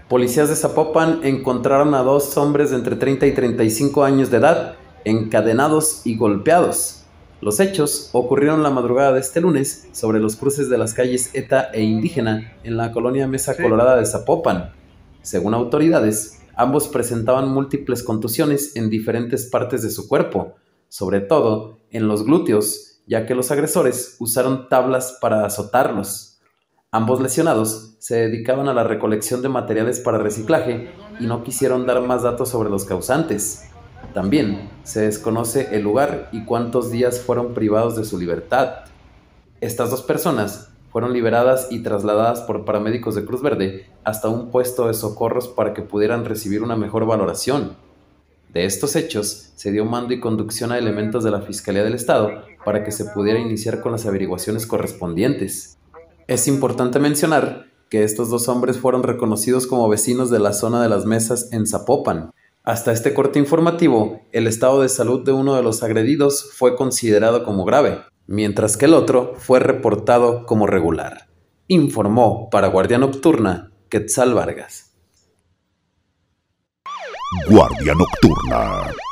Policías de Zapopan encontraron a dos hombres de entre 30 y 35 años de edad, encadenados y golpeados. Los hechos ocurrieron la madrugada de este lunes sobre los cruces de las calles Eta e Indígena en la colonia Mesa Colorada de Zapopan. Según autoridades, ambos presentaban múltiples contusiones en diferentes partes de su cuerpo, sobre todo en los glúteos, ya que los agresores usaron tablas para azotarlos. Ambos lesionados se dedicaban a la recolección de materiales para reciclaje y no quisieron dar más datos sobre los causantes. También se desconoce el lugar y cuántos días fueron privados de su libertad. Estas dos personas fueron liberadas y trasladadas por paramédicos de Cruz Verde hasta un puesto de socorros para que pudieran recibir una mejor valoración. De estos hechos, se dio mando y conducción a elementos de la Fiscalía del Estado para que se pudiera iniciar con las averiguaciones correspondientes. Es importante mencionar que estos dos hombres fueron reconocidos como vecinos de la zona de las Mesas en Zapopan. Hasta este corte informativo, el estado de salud de uno de los agredidos fue considerado como grave, mientras que el otro fue reportado como regular. Informó para Guardia Nocturna, Quetzal Vargas. Guardia Nocturna.